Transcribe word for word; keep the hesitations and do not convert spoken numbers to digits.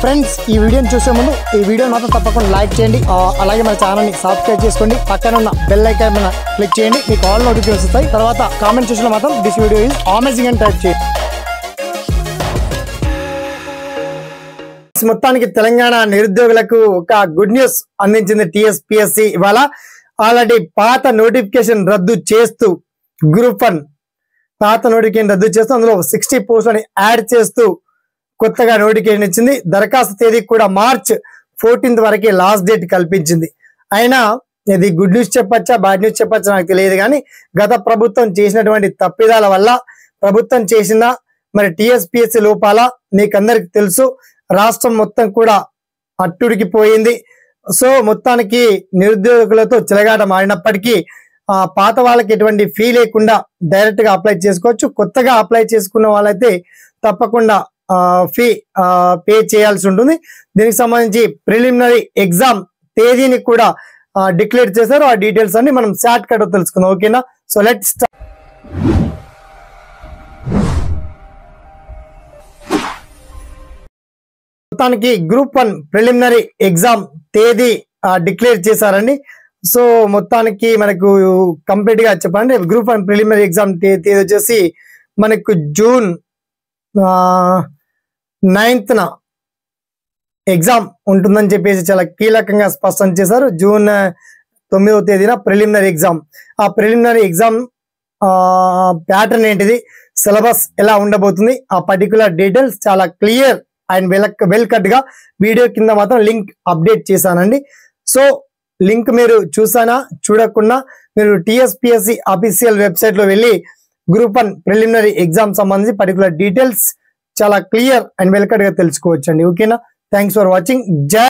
Friends ఈ వీడియోని చూసే ముందు ఈ వీడియోని మాత్రం తప్పకుండా లైక్ చేయండి, అలాగే మన ఛానల్ని సబ్స్క్రైబ్ చేసుకోండి, పక్కన ఉన్న బెల్ ఐకాన్ మీద క్లిక్ చేయండి, మీకు ఆల్ నోటిఫికేషన్స్ వస్తాయి. తర్వాత కామెంట్ సెక్షన్లో మాత్రం దిస్ వీడియో ఈజ్ అమేజింగ్ అని టైప్ చేయండి. మొత్తానికి తెలంగాణ నిరుద్యోగులకు ఒక గుడ్ న్యూస్ అందించింది టీఎస్పీఎస్సీ. ఇవాళ ఆల్రెడీ పాత నోటిఫికేషన్ రద్దు చేస్తూ గ్రూప్ వన్ పాత నోటిఫికేషన్ రద్దు చేస్తూ అందులో సిక్స్టీ పోస్టులని యాడ్ చేస్తూ కొత్తగా నోటిఫికేషన్ ఇచ్చింది. దరఖాస్తు తేదీ కూడా మార్చ్ ఫోర్టీన్త్ వరకే లాస్ట్ డేట్ కల్పించింది. అయినా ఇది గుడ్ న్యూస్ చెప్పచ్చా బ్యాడ్ న్యూస్ చెప్పచ్చా నాకు తెలియదు, కానీ గత ప్రభుత్వం చేసినటువంటి తప్పిదాల వల్ల ప్రభుత్వం చేసిన మరి టీఎస్పీఎస్సీ లోపాల మీకందరికి తెలుసు. రాష్ట్రం మొత్తం కూడా అట్టుడికిపోయింది. సో మొత్తానికి నిరుద్యోగులతో చిలగాట మాడినప్పటికీ ఆ పాత వాళ్ళకి ఎటువంటి ఫీ లేకుండా డైరెక్ట్ గా అప్లై చేసుకోవచ్చు. కొత్తగా అప్లై చేసుకున్న వాళ్ళైతే తప్పకుండా ఫీ పే చేయాల్సి ఉంటుంది. దీనికి సంబంధించి ప్రిలిమినరీ ఎగ్జామ్ తేదీని కూడా డిక్లేర్ చేశారు. ఆ డీటెయిల్స్ అన్ని మనం షార్ట్ కట్ తెలుసుకుందాం, ఓకేనా? So let's start. మొత్తానికి గ్రూప్ వన్ ప్రిలిమినరీ ఎగ్జామ్ తేదీ డిక్లేర్ చేశారండి. సో మొత్తానికి మనకు కంప్లీట్ గా చెప్పండి. గ్రూప్ వన్ ప్రిలిమినరీ ఎగ్జామ్ తేదీ వచ్చేసి మనకు జూన్ నైన్త్ న ఎగ్జామ్ ఉంటుందని చెప్పేసి చాలా కీలకంగా స్పష్టం చేశారు. జూన్ తొమ్మిదవ తేదీన ప్రిలిమినరీ ఎగ్జామ్. ఆ ప్రిలిమినరీ ఎగ్జామ్ ప్యాటర్న్ ఏంటిది, సిలబస్ ఎలా ఉండబోతుంది, ఆ పర్టికులర్ డీటెయిల్స్ చాలా clear and well well cut గా వీడియో కింద మాత్రం లింక్ అప్డేట్ చేశానండి. సో లింక్ మీరు చూసానా చూడకుండా మీరు టీఎస్పీఎస్సీ అఫీషియల్ వెబ్సైట్ లో వెళ్ళి గ్రూప్ వన్ ప్రిలిమినరీ ఎగ్జామ్ సంబంధించి పర్టికులర్ డీటెయిల్స్ చాలా క్లియర్ అండ్ వెల్ కట్ గా తెలుసుకోవచ్చండి, ఓకేనా? Thanks for watching. జై